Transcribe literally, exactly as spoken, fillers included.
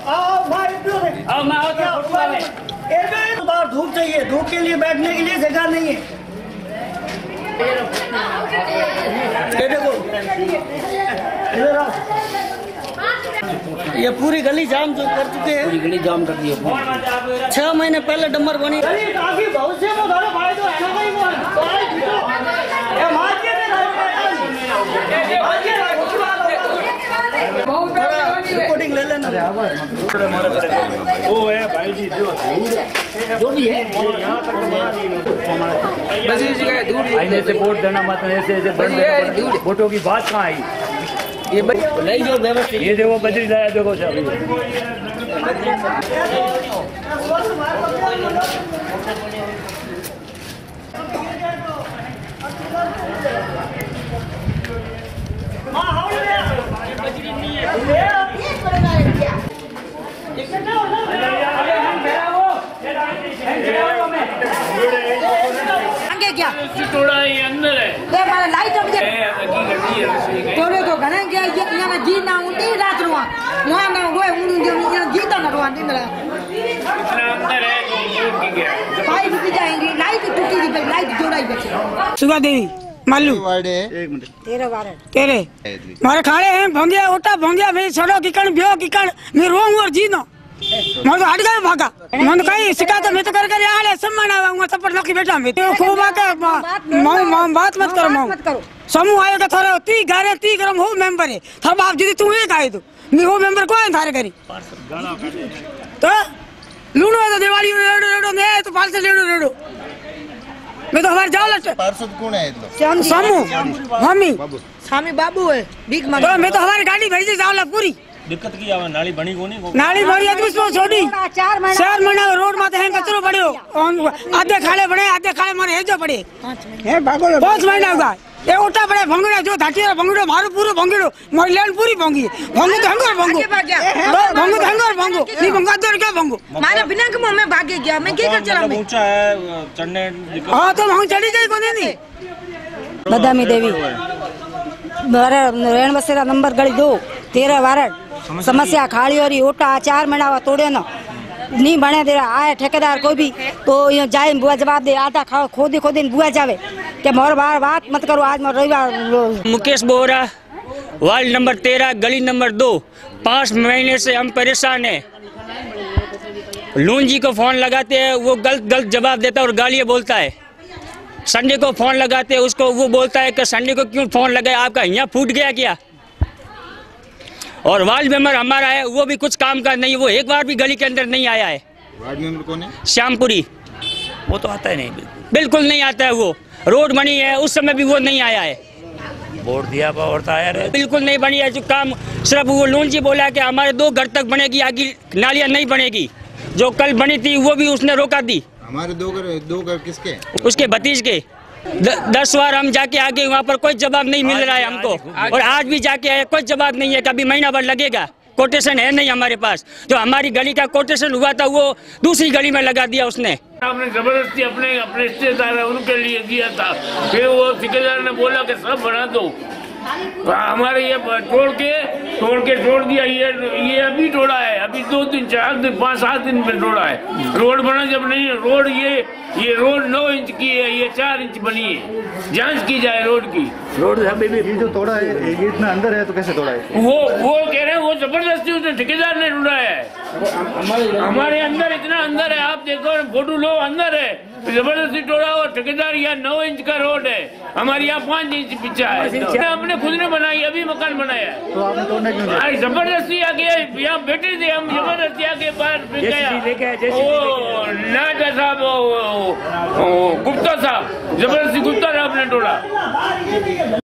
आओ मैं आओ तो बाहर धूप चाहिए, धूप के लिए बैठने के लिए जगह नहीं है। ये देखो ये पूरी गली जाम जो कर चुके हैं, पूरी गली जाम कर दी है। छह महीने पहले डम्बर बनी रिकॉर्डिंग ले लेना। वो है भाई जी जो जो भी है बस इसी का दूर आईने से वोट देना मत ऐसे ऐसे बंद वोटों की बात कहाँ आई? ये नहीं जो व्यवस्थित ये देखो बजरी लाया देखो क्या थोड़ा ये अंदर है ते मारे लाइट अब दे तोरे तो घणे के ये ना जी ना उंडी रात रुआ मुआ ना रोए उंडी उंडी जी तो ना रुआ इंदरा इतना अंदर है तो की गया पाइप भी जाएंगे लाइट टूटी दी लाइट जोड़ाई बचे। सुगा देवी मालू एक मिनट तेरे बारे तेरे मारे खाड़े हैं भंगिया ओटा भंगिया भाई छोड़ो किकण बियो किकण मैं रोऊं और जी ना मैं तो हट गया भागा मन कहीं शिकायत मैं तो कर कर आले सम्मान आऊंगा थप्पड़ लकी बैठा मैं तो खूब आके मां मां बात मत करो मां समूह आएगा थारा ती घरे ती गरम हो मेंबर है थार बाप जी तू एक आए तो मैं वो मेंबर को है थारे करी तो लूणो तो दिवाली रेडो रेडो मैं तो पार्सल रेडो रेडो मैं तो हमारे जाओ लट पार्षद कौन है इतना समूह मम्मी स्वामी बाबू है भीख मांग तो मैं तो हमारी गाड़ी भेज दे जाओ पूरी दिक्कत की आवे नाली बनी कोनी नाली भरी अदमी सो छोड़ी चार महीना चार महीना रोड माते हैं कचरो पड़ियो आधे खाले बने आधे खाले मारे हेजो पड़े हे भागो पांच महीना हुआ ये ओटा पड़े भंगड़े जो धाटिया भंगड़ो मारो पूरो भंगड़ो मोर लैंड पूरी भंगी भंगो तो हंगर भंगो भंगो तो हंगर भंगो नहीं भंगा तो क्या भंगो मारे बिना के मुंह में भागे गया मैं क्या कर चला मैं ऊंचा है चढ़ने हां तो हम चढ़ी जाई कोने नहीं बदामी देवी बारे रेण बसेरा नंबर गली दो तेरह वारड समस्या खाली हो रही ओटा चार महीना तोड़े ना नहीं बने दे रहा आए ठेकेदार कोई भी तो ये जाए बुआ जवाब दे आधा खाओ खोदी खोदी बुआ जावे के मोर बार बात मत करो आज मोर रविवार। मुकेश बोरा वार्ड नंबर तेरह गली नंबर दो पाँच महीने से हम परेशान हैं। लून जी को फोन लगाते हैं वो गलत गलत जवाब देता है और गालियाँ बोलता है। संडे को फोन लगाते हैं उसको वो बोलता है कि संडे को क्यों फोन लगाए आपका यहाँ फूट गया क्या। और वार्ड मेंबर हमारा है वो भी कुछ काम का नहीं, वो एक बार भी गली के अंदर नहीं आया है। वार्ड मेंबर कौन है? श्यामपुरी वो तो आता है नहीं बिल्कुल नहीं आता है। वो रोड बनी है उस समय भी वो नहीं आया है। वोट दिया और आया है बिल्कुल नहीं बनी है जो काम सिर्फ वो लून जी बोला कि हमारे दो घर तक बनेगी आगे नालियाँ नहीं बनेगी। जो कल बनी थी वो भी उसने रोका दी। हमारे दो घर दो घर किसके? उसके भतीज के। द, दस बार हम जाके आगे वहाँ पर कोई जवाब नहीं मिल रहा है हमको और आज भी जाके आए कोई जवाब नहीं है। कभी महीना भर लगेगा कोटेशन है नहीं हमारे पास। जो हमारी गली का कोटेशन हुआ था वो दूसरी गली में लगा दिया उसने। आपने जबरदस्ती अपने अपने रिश्तेदार है उनके लिए दिया था फिर वो ठेकेदार ने बोला कि सब बना दो हमारे ये तोड़ के तोड़ के तोड़ दिया। ये ये अभी तोड़ा है अभी दो दिन चार दिन पाँच सात दिन में तोड़ा है। रोड बना जब नहीं रोड ये ये रोड नौ इंच की है ये चार इंच बनी है। जांच की जाए रोड की। रोड अभी भी जो तोड़ा है ये इतना अंदर है तो कैसे तोड़ा है? वो वो कह रहे हैं वो जबरदस्ती उसने ठेकेदार ने ढूंढा है। हमारे अंदर इतना अंदर है आप देखो फोटो लो अंदर है जबरदस्ती तोड़ा और ठेकेदार यहाँ नौ इंच का रोड है हमारे यहाँ पाँच इंच पीछा है। हमने खुद ने बनाई अभी मकान बनाया तो आपने तोड़ने क्यों दिया? जबरदस्ती आके यहाँ बैठे थे हम जबरदस्ती आके बाहर गया ओ नाटा साहब गुप्ता साहब जबरदस्ती गुप्ता साहब ने तोड़ा।